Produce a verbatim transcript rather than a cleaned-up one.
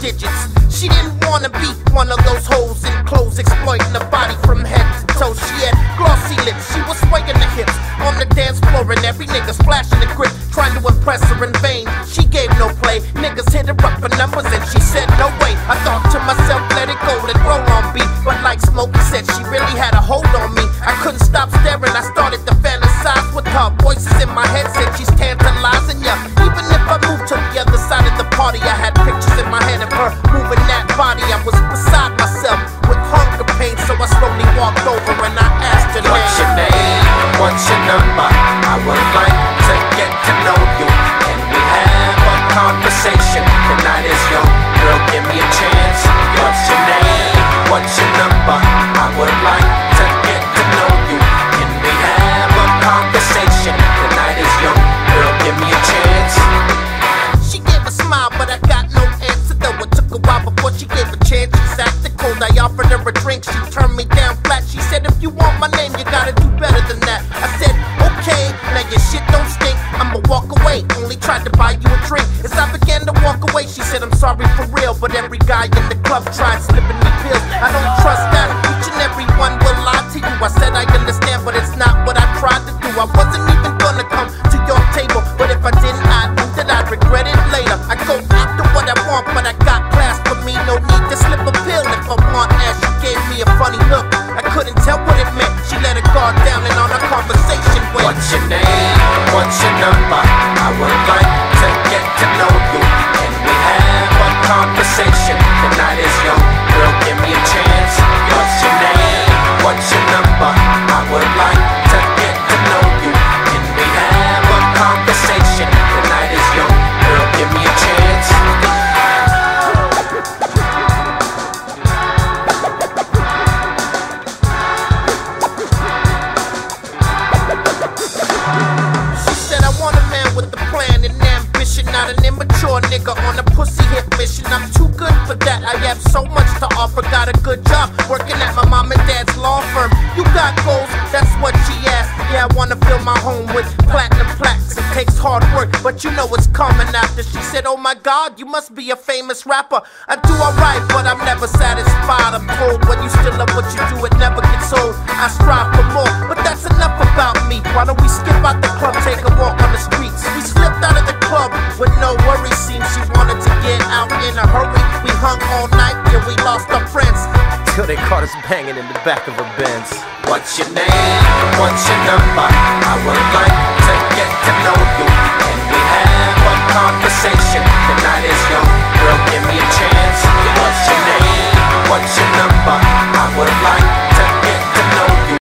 digits. She didn't wanna be one of those hoes in clothes exploiting the body from head to toe. She had glossy lips, she was swaying the hips on the dance floor, and every nigga's flashing the grip, trying to impress her in vain. She gave no play, niggas hit her up for numbers and she said no way. I thought to myself, let it go, let roll on beat, but like Smokey said, she really had a hold on me. I couldn't stop staring, I started to fantasize with her. Voices in my head said she's tantalizing ya. Even if I moved to the other side of the party, I had pictures in my head of her moving that body. I was beside myself with hunger pain, so I slowly walked over and I asked her, what's your name? What's your number? I would like to get to know you. Can we have a conversation? Tonight is young, girl, give me a chance. What's your name? What's your number? I would like to get to know you. Can we have a conversation? Tonight is young, girl, give me a chance. She gave a smile, but I got no answer though. It took a while before she gave a chance. She acted cold, I offered her a drink. She turned me down flat. She said, if you want my name, you gotta do better than that. I said, okay, now your shit don't stink, I'ma walk away. Only tried to buy you a drink. As I began to walk away, she said, I'm sorry for real, but every guy in the club tried slipping me pills. I don't trust that, each and every one will lie to you. I said I understand, but it's not what I tried to do. I wasn't even gonna come to your table, but if I didn't, I knew that I'd regret it later. I go after what I want, but I got class for me. No need to slip a pill if I want ass. She gave me a funny look, I couldn't tell what it meant. She let her guard down and on our conversation went, what's your name? What's your number? I would like to get to know you. Can we have a conversation? Tonight is young, girl, give me a chance. What's your name? What's your number? I would like to get to know you. Can we have a conversation? Tonight is young, girl, give me a chance. Not an immature nigga on a pussy hit mission. I'm too good for that. I have so much to offer. Got a good job working at my mom and dad's law firm. You got goals, that's what she asked. Yeah, I wanna fill my home with platinum plaques. It takes hard work, but you know it's coming after. She said, oh my God, you must be a famous rapper. I do alright, but I'm never satisfied. I'm told when you still love what you do, it never gets old. I strive for more, but that's enough about me. Why don't we skip out the club, take a walk on the streets? We slipped out of the club with no worries, seems she wanted to get out in a hurry. We hung all night, yeah, we lost our friends till they caught us banging in the back of a Benz. What's your name? What's your number? I would like to get to know you.